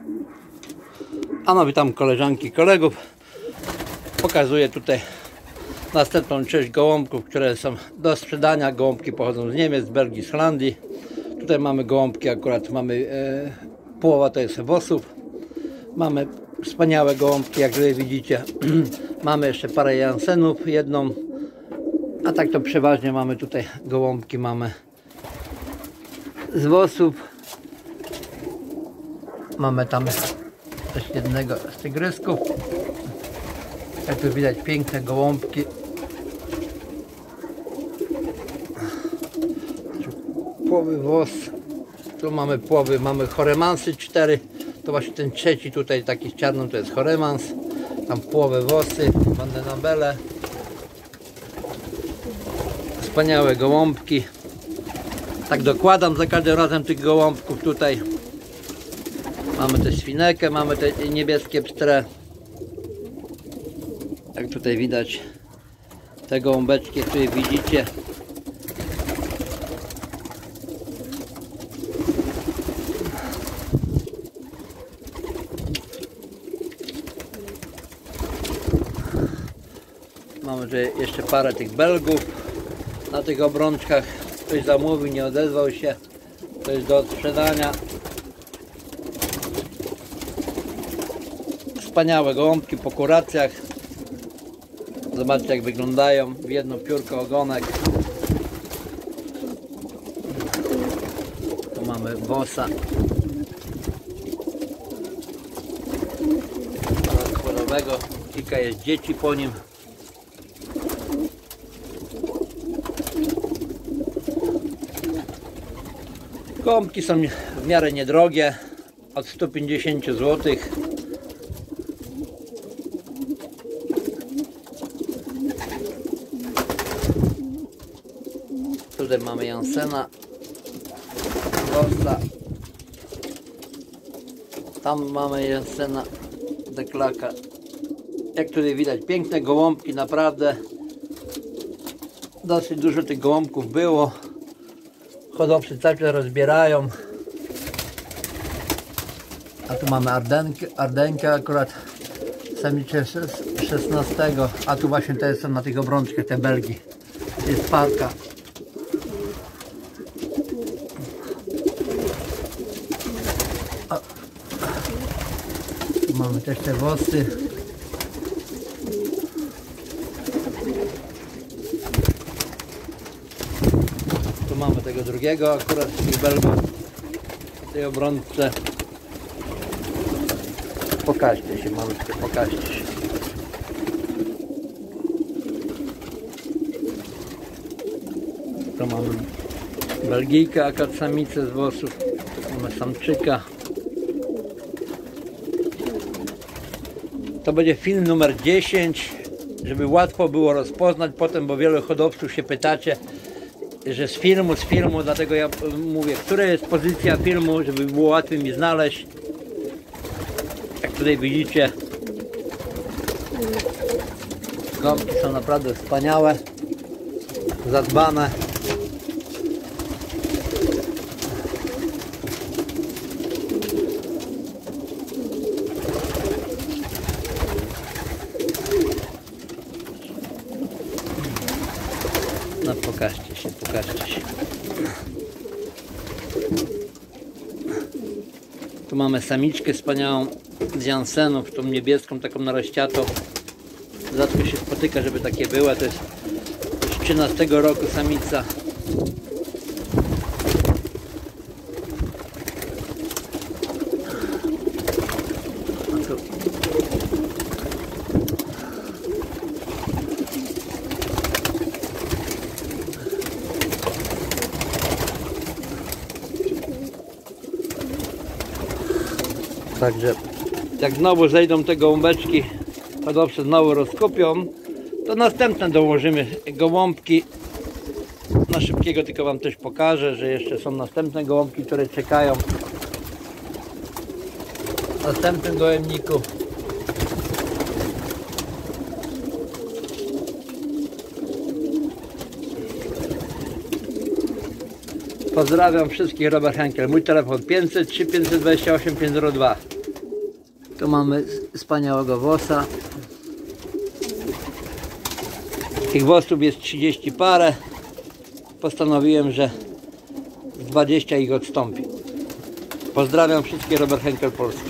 A no, witam koleżanki, kolegów. Pokazuję tutaj następną część gołąbków, które są do sprzedania. Gołąbki pochodzą z Niemiec, z Belgii, z Holandii. Tutaj mamy gołąbki, akurat mamy połowa to jest wosów. Mamy wspaniałe gołąbki, jak tutaj widzicie. Mamy jeszcze parę Jansenów, jedną. A tak to przeważnie mamy tutaj gołąbki, mamy z wosów. Mamy tam też jednego z tygrysków. Jak tu widać, piękne gołąbki. Płowy włos. Tu mamy płowy, mamy choremansy 4. To właśnie ten trzeci tutaj taki z czarną to jest choremans. Tam płowe włosy, vandenabele. Wspaniałe gołąbki. Tak dokładam za każdym razem tych gołąbków tutaj. Mamy też świnekę, mamy te niebieskie pstre. Jak tutaj widać te gołąbeczki, które widzicie. Mamy tutaj jeszcze parę tych Belgów na tych obrączkach. Ktoś zamówił, nie odezwał się. To jest do sprzedania. Wspaniałe gołąbki po kuracjach. Zobaczcie, jak wyglądają. W jedno piórko ogonek. Tu mamy wosa. Chorowego. Kilka jest dzieci po nim. Gołąbki są w miarę niedrogie. Od 150 zł. Tutaj mamy Jansena, Rosta. Tam mamy Jansena, Deklaka. Jak tutaj widać, piękne gołąbki, naprawdę. Dosyć dużo tych gołąbków było. Hodowcy cały czas rozbierają. A tu mamy Ardenkę akurat. Samicze 16. A tu właśnie te są na tych obrączkach, te Belgii. Jest parka. Tu mamy też te włosy. Tu mamy tego drugiego akurat z tych Belgów. W tej obrączce. Pokażcie się, malutko, pokażcie się. Tu mamy Belgijkę, akurat samicę z włosów. Tu mamy samczyka. To będzie film numer 10, żeby łatwo było rozpoznać potem, bo wielu hodowców się pytacie, że z filmu, dlatego ja mówię, która jest pozycja filmu, żeby było łatwiej mi znaleźć. Jak tutaj widzicie, gołąbki są naprawdę wspaniałe, zadbane. No pokażcie się, pokażcie się. Tu mamy samiczkę wspaniałą z Jansenów, tą niebieską, taką narościatą. Rzadko się spotyka, żeby takie była. To jest z 13 roku samica. Także jak znowu zejdą te gołąbeczki, hodowcy znowu rozkupią, to następne dołożymy gołąbki. Na szybkiego tylko wam też pokażę, że jeszcze są następne gołąbki, które czekają w następnym gołębniku. Pozdrawiam wszystkich, Robert Henkel. Mój telefon 503 528 502. Tu mamy wspaniałego wosa. Tych wosów jest 30 parę. Postanowiłem, że 20 ich odstąpi. Pozdrawiam wszystkie, Robert Henkel Polska.